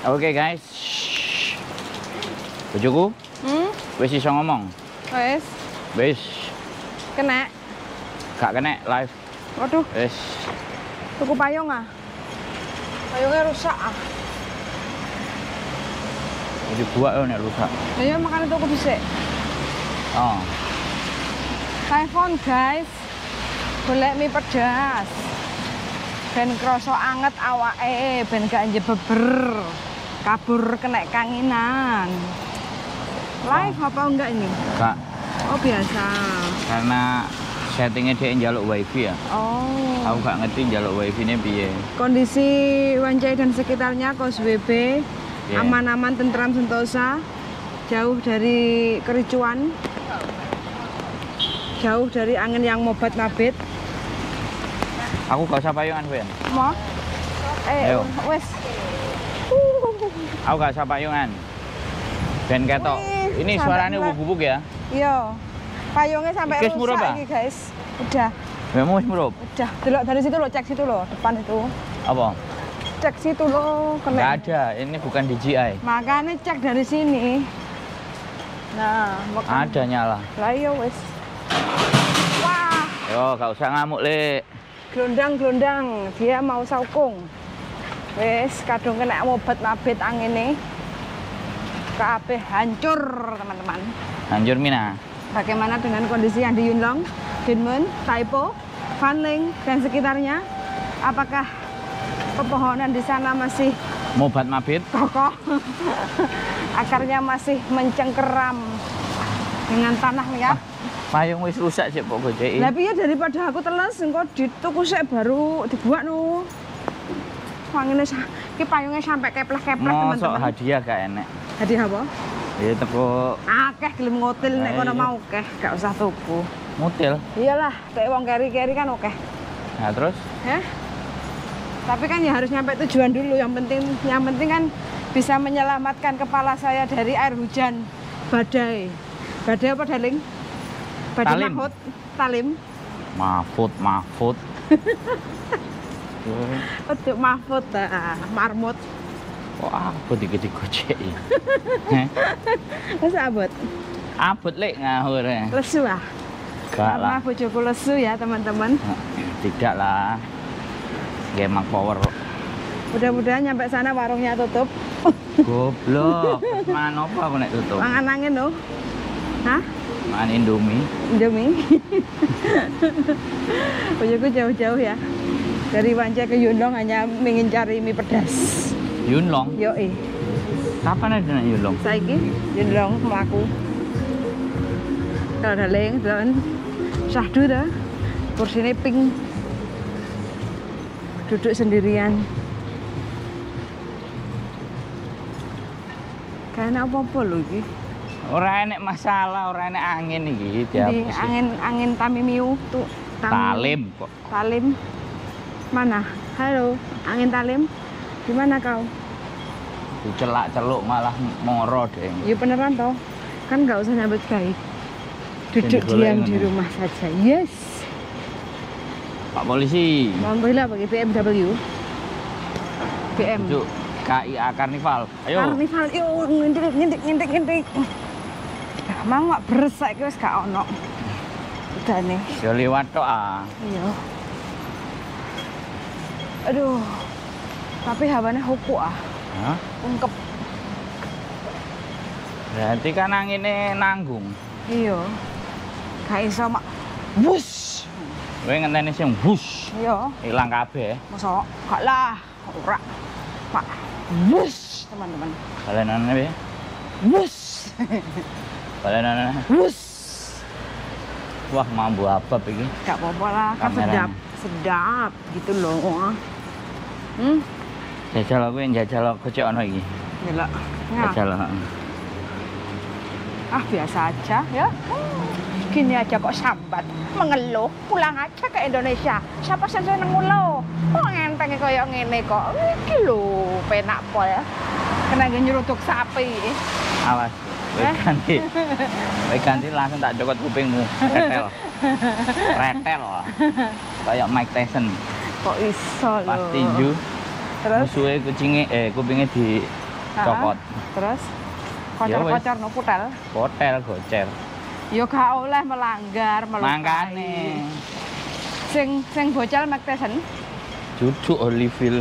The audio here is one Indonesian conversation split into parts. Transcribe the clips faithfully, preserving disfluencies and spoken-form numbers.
Oke guys. Bojoku. Hmm? Wis iso ngomong. Wis. Wis. Kena. Gak kena live. Waduh. Wis. Tuku payung ah. Payungnya rusak ah. Jadi buat yo nek rusak. Lah ya makane tuku dhisik. Oh. Telepon guys. Golek mie pedas. Ben kroso anget awake, ben gak njebeber. Kabur kena kanginan. Live apa enggak ini? Gak. Oh biasa. Karena settingnya dia njaluk wifi ya. Oh. Aku gak ngerti njaluk wifi ini piye. Kondisi Wancai dan sekitarnya Kos W B Yeah. aman-aman, tentram, sentosa, jauh dari kericuan, jauh dari angin yang mobat mabit. Aku gak usah payungan, Ben. Mau? Eh, Ayo. wes. Aku gak usah payungan. Ben ketok. Wih, Ini sampai suaranya mulai. bubuk ya. Iya. Payungnya sampai Guys, murah, rusak Pak? ini, guys. Udah, Memang wis murup. udah. Delok dari situ loh, cek situ loh, depan itu. Apa? Cek situ loh, Gak kena. ada. Ini bukan D J I. Makanya cek dari sini. Nah, makanya. Ada nyala. Lah iya wes. Wah, Yo, gak usah ngamuk, Lek. glondang-glondang, dia mau saukung. Wes, kadung kena mobat mabit angin kabeh hancur, teman-teman. Hancur Mina. Bagaimana dengan kondisi yang di Yunlong, Dinmun, Taipo, Fanling, dan sekitarnya? Apakah pepohonan di sana masih Mobat mabit. kokoh? Akarnya masih mencengkeram dengan tanah ya? Payung wis rusak sih pok gojeki. Lah piye daripada aku teles engko dituku sik baru dibuat no. Wangine iki payungnya sampai kepleh-kepleh Mosok teman-teman. hadiah gak enek. Hadiah apa? Ya teko Akeh gelem ngotil nek Nah, kono iya. mau akeh, gak usah tuku. mutil. Iyalah, kayak wong keri-keri kan oke. Nah, terus Hah? Tapi kan ya harus nyampe tujuan dulu. Yang penting yang penting kan bisa menyelamatkan kepala saya dari air hujan badai. Badai apa, Darling? Badai Talim. Mahfud, Talim. Mahfud, Mahfud. Untuk Mahfud, ah, marmut. Wah, abot iki digojeki. Heh. Wis abot. Abot Lek ngawur. Lesu ah. Gak lah. Karena bojoku lesu ya, teman-teman. Tidak lah. Gemak power. Mudah-mudahan nyampe sana warungnya tutup. Goblok. Mana apa aku nek tutup? Mangan angin loh. Hah? Makan Indomie. Indomie. Bojoku jauh-jauh ya. Dari Wancai ke Yunlong hanya ingin cari mie pedas. Yunlong. Yoi. Kapan ada nek Yunlong? Saiki Yunlong mlaku. Kalau ada leng, dan sahdu dah. Kursinya pink. Duduk sendirian. Kayaknya apa-apa loh ini. Ora enek masalah, ora enek angin iki Di dihapus. angin angin Tamimiu tuh. Tam- Talim kok. Talim. Mana? Halo, angin Talim. Di mana kau? Dicelak-celuk malah moro deh. Ya beneran toh. Kan nggak usah nyambut baik. Duduk Yang digolek diam di ngono. rumah saja. Yes. Pak polisi. Mau beli apa? B M W. B M. Juk K I A Karnival. Ayo. Karnival, yuk ngintik ngintik ngintik ngintik. Dah mau nggak beresak wis gak ono. Udah nih. Yo liwat tok ah. Iya. Aduh. Tapi hawanya huku ah. Hah? Ungkep. Berarti kan anginnya nanggung. Iya. Gak iso mak. Bus. Kowe ngenteni sing bus. Iya. Ilang kabeh. Masa gak lah. Ora. Mak. Bus, teman-teman. Balenane piye? Bus. Balenane. Bus. Wah, mambu apa iki? Gak apa-apa lah, kan Kamera. sedap. Sedap gitu loh. Hmm. Jajal aku yang jajal kocek ono iki. Gila. Nah. Jajal. heeh. Ah biasa aja ya. Gini aja kok sambat, mengeluh, pulang aja ke Indonesia. Siapa saja yang ngeluh? Kok enteng kayak ngene kok. Iki lho, penak po ya. Kena nyeruduk sapi. Awas. Kowe Eh? ganti. Kowe ganti langsung tak cokot kupingmu. Retel. Retel. Kayak Mike Tyson. Kok iso lho. Pas tinju. Terus Musuhnya kucingnya eh kupingnya di cokot. Terus Ya wis. kocor-kocor no putel. Hotel gocer. Yo gak oleh melanggar, melukai. Mangkane Sing sing bocel McTyson. duduk Holyfield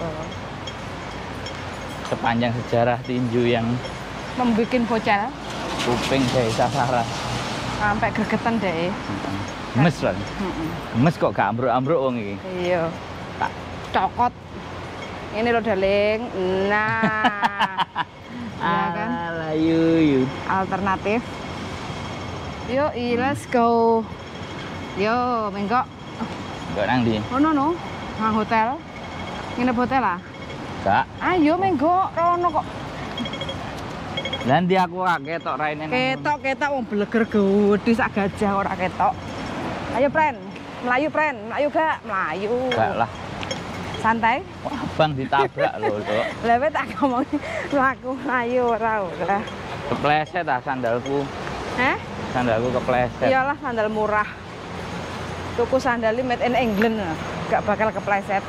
sepanjang sejarah tinju yang Membikin bocel kuping dari sasaran. sampai gregetan deh. Gemes kan? Heeh. Gemes kok gak ambruk-ambruk wong iki. Iya. Tak Cokot. Ini lo darling. Nah. Ya kan? Alah yuyu. Alternatif. Yuk, i, let's go. Yo, mengko. Kok nang ndi? Oh no no. Nang hotel. Nginep hotel lah. Gak. Ayo mengko rono kok. Lah ndi aku gak ketok raine. Ketok ketok wong bleger gedhe sak gajah ora ketok. Ayo pren, melayu pren, melayu gak? Melayu. Gak lah. Santai. Wah, abang ditabrak lho, Dok. Lah wis tak ngomong mlaku melayu ora ora. Kepleset ah sandalku. Heh? Sandalku kepleset. Iyalah sandal murah. Tuku sandal made in England. Gak bakal kepleset.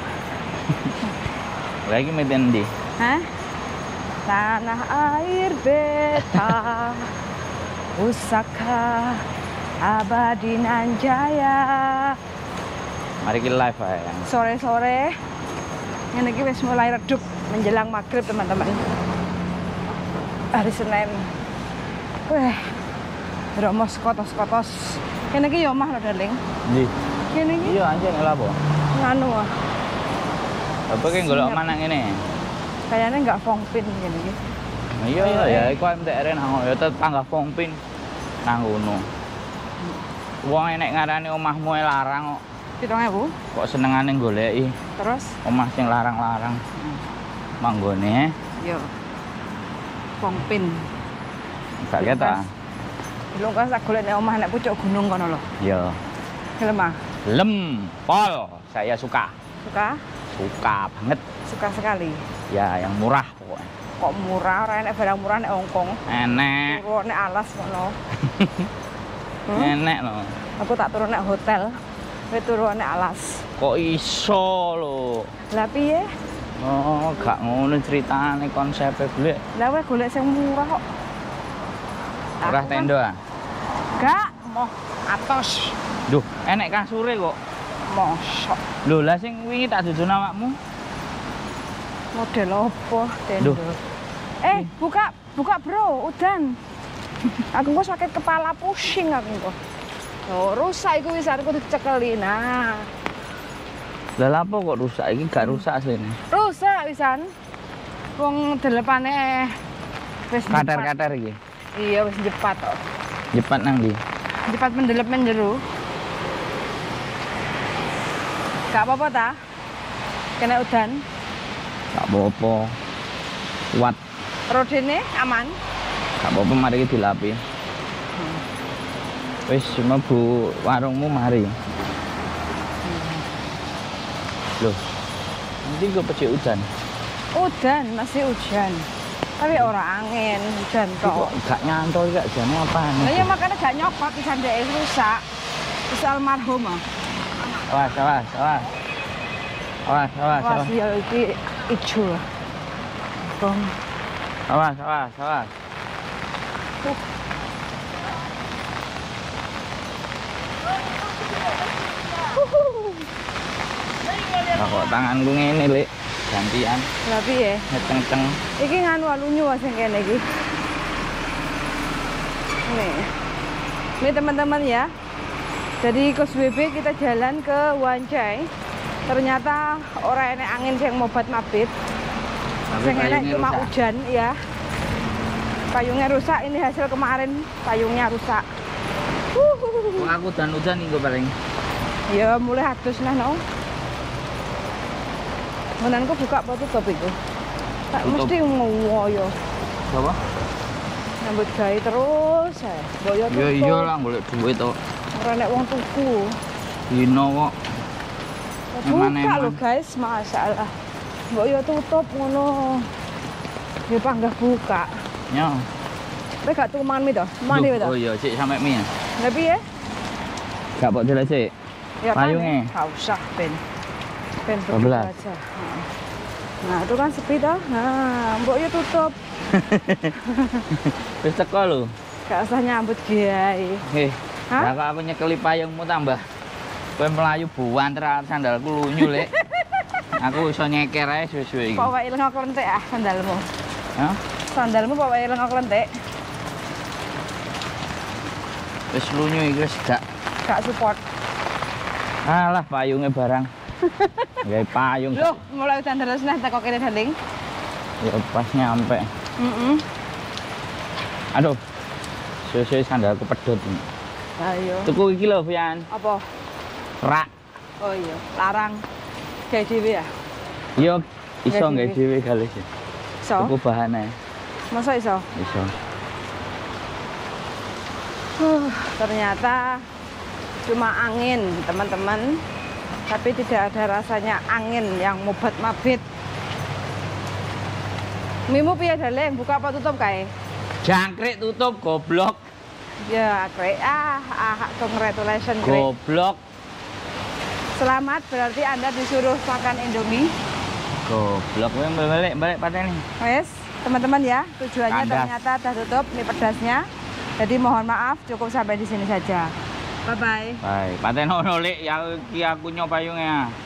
Lagi made in ndi? Hah? Tanah air beta Pusaka abadi nan jaya. Mari kita live aja. Sore-sore ini iki wis mulai redup menjelang maghrib teman-teman. Hari Senin. Weh. Dromos kotos-kotos. Kene iki yo omah lho, darling. Ndi? Kene iki Iya anjing lha apa? nganu ah. Apa ki golek omah nang ngene? Kayaknya nggak Fongpin gini iki. Nah, iya ya iku M T R nang ya tetangga Fongpin nang ngono. Wong enek ngarani omahmu e larang kok. tujuh ribu. Kok senengane goleki Terus omah sing larang-larang. Manggone yo Fongpin. gak ketok. Lu kan sak golek nek omah nek pucuk gunung kono lho. Iya. Gelem ah? Lem, pol, saya suka. Suka? Suka banget. Suka sekali. Ya, yang murah pokoknya. Kok murah, ora enek barang murah nek Hongkong. Enek. Turun nek alas kono. Hmm? Enek loh. Aku tak turun nek hotel. Kowe turun nek alas. Kok iso lho. Lah piye? Oh, gak ngono ceritane konsepnya golek. Lah kowe golek sing murah kok. Murah Aku kan- tenda. ah? Gak, moh atos. Duh, enek kasure kok. Mosok. Lho, lah sing wingi tak dudu awakmu. Model opo tenda? Duh. Eh, buka, buka bro, udan. Aku kok sakit kepala, pusing aku kok. Oh, rusak iku wis aku dicekeli. Nah, Lah lha apa kok rusak iki gak rusak asline. rusak wisan. Wong delepane wis jepat. Kater-kater iki. Iya, wis jepat kok. Jepat nang ndi? Jepat mendelep men jero. Gak apa-apa ta? Kena udan. Gak apa-apa. Kuat. Rodene aman. Gak apa-apa mari iki dilapi. Wis mlebu warungmu mari. Loh. Nanti gue pecik hujan. Udan, masih hujan. Tapi ora angin, hujan Kok tok. gak nyantol gak jane apaan? Lah ya makanya gak nyokot pisan dhek rusak. Wis almarhum ah. Awas, awas, awas. Awas, awas, Wah, awas. ya iki ijo. Bong. Awas, awas, awas. Lah kok tanganku ngene, Lek. Gantian. Lah piye? Ngeceng-ceng. Iki nganu alunyu sing kene iki. Nih. Ini teman-teman ya. Dari Kos W B kita jalan ke Wancai. Ternyata orang enek angin sing mobat mabit. Sing enek cuma hujan ya. Payungnya rusak, ini hasil kemarin payungnya rusak. Kok aku dan-udan iki paling. Ya mulai adus nah no. Menanku buka apa tutup itu? Tak Tutup. mesti ngoyo. Apa? Nyambut gawe terus ya. Boyo tutup. Ya iya lah golek duit to. Ora nek wong tuku. Dino kok. Buka Eman-eman. lho guys, masalah. Mbok yo tutup ngono. Ya panggah buka. Yo. Kowe gak tuku mangan mie to? Mangan dhewe to? Oh iya, cik sampe mie. Lah piye? Gak pok jelek cik. Ya Payungnya? Gak usah ben. Ben dua belas. begitu aja. Heeh. Nah, itu kan sepi toh. Nah, mbok yo tutup. Wis teko lho. Gak usah nyambut kiai. Heh. Hah? Lah kok aku nyekeli payungmu tambah. Kowe melayu buanter sandalku lunyu, Lek. Aku iso nyeker ae suwe-suwe iki. Kok wae lengok lentik ah sandalmu. Hah? Sandalmu kok wae lengok lentik. Wis lunyu iki wis gak Gak support. alah payunge barang. Gawe payung. Loh, mulai udan terus nah teko kene Daling. Ya pas nyampe. Heeh. Aduh. Suwe-suwe sandalku pedhot. Ayo. Tuku iki lho, Fian. Apa? Rak. Oh iya, larang. Kayak dhewe ya. Yo iso Gawe gawe dhewe. dhewe kali sih. Iso. Tuku bahane. Masa iso? Iso. Huh, ternyata cuma angin, teman-teman. Tapi tidak ada rasanya angin yang mobat mabit. Mimu piye Daling? Buka apa tutup kae? Jangkrik tutup goblok. Ya, Greg. Ah, ah, congratulations, Greg. Goblok. Selamat, berarti Anda disuruh makan Indomie. Goblok kowe balik balik pateni. Wes, teman-teman ya, tujuannya Kandas. ternyata sudah tutup mie pedasnya. Jadi mohon maaf, cukup sampai di sini saja. Bye-bye. Baik, patenono Lek ya iki aku nyopayunge.